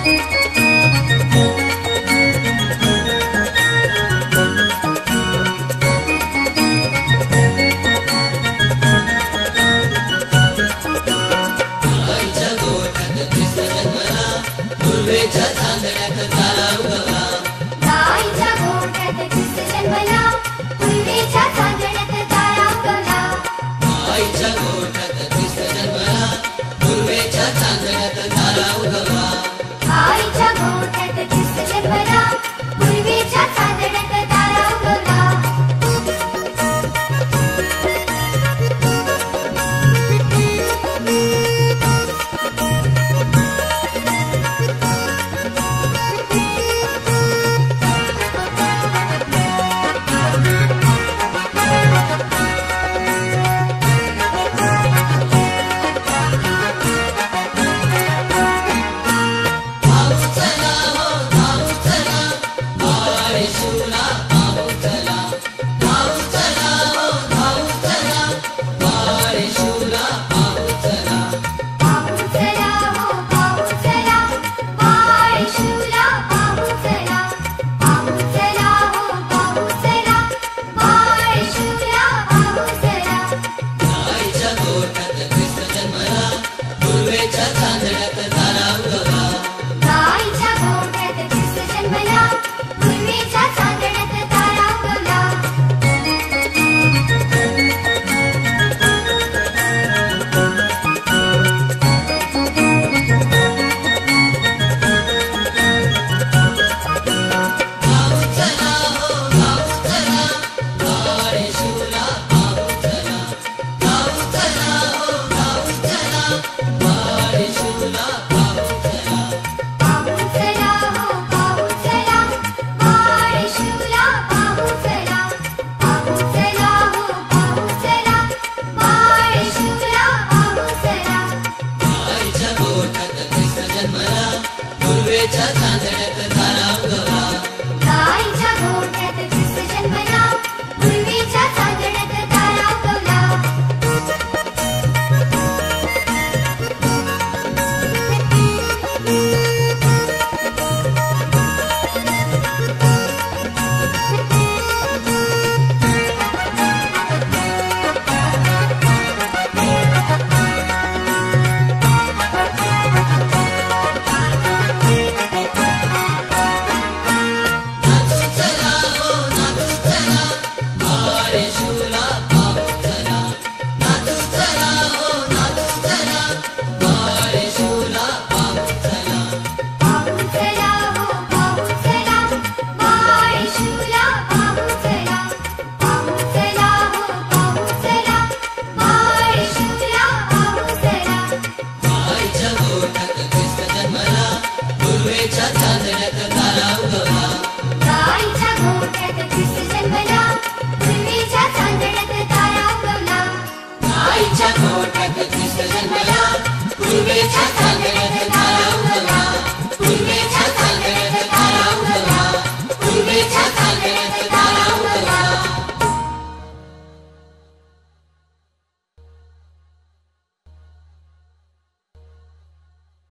पूर्वेच्या चांदण्यात तारा उगवला, गाईच्या गोठ्यात ख्रिस्त जन्मला, पूर्वेच्या चांदण्यात तारा उगवला. आईच्या गोठ्यात ख्रिस्त जन्मला, पूर्वेच्या चांदण्यात तारा उगवला. गाईच्या गोठ्यात ख्रिस्त जन्मला, पूर्वेच्या चांदण्यात तारा उगवला. पूर्वेच्या चांदण्यात तारा उगवला, गाईच्या गोठ्यात ख्रिस्त जन्मला, पूर्वेच्या चांदण्यात तारा उगवला. पूर्वेच्या चांदण्यात